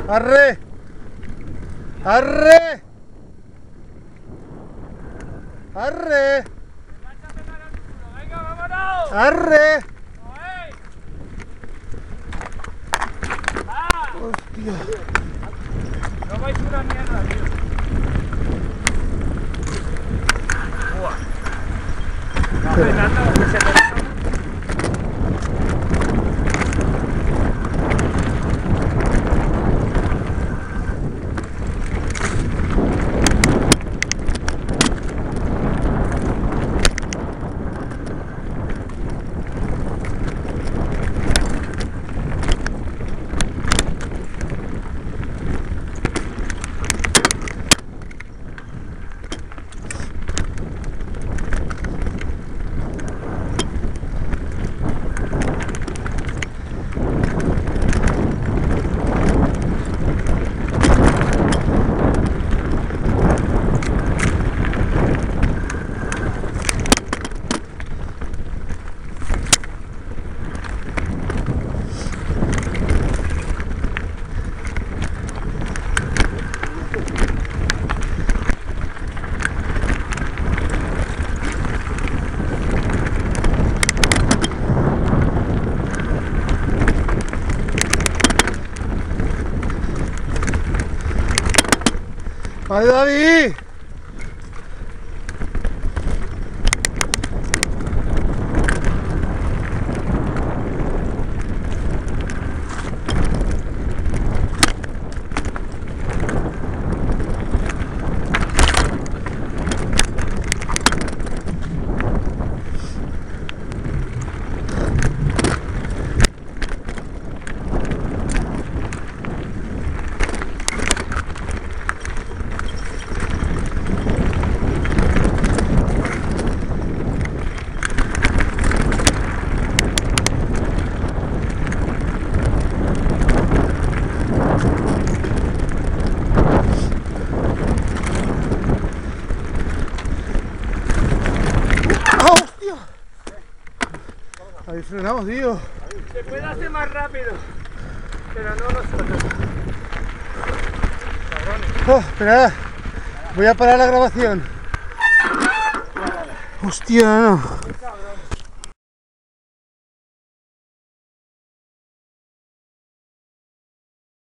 ¡Arre! ¡Arre! ¡Arre! ¡Venga, vámonos! ¡Arre! ¡Ah! ¡Hostia! No vais una mierda, tío. Buah. No, Fernando, que se te... ¡Vale, David! Ahí frenamos, tío. Se puede hacer más rápido, pero no nosotros. Espera, voy a parar la grabación. Hostia, no.